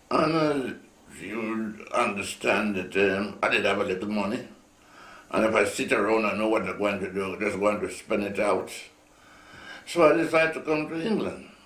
And you understand that I did have a little money. And if I sit around and know what I'm going to do, I'm just going to spend it out. So I decided to come to England.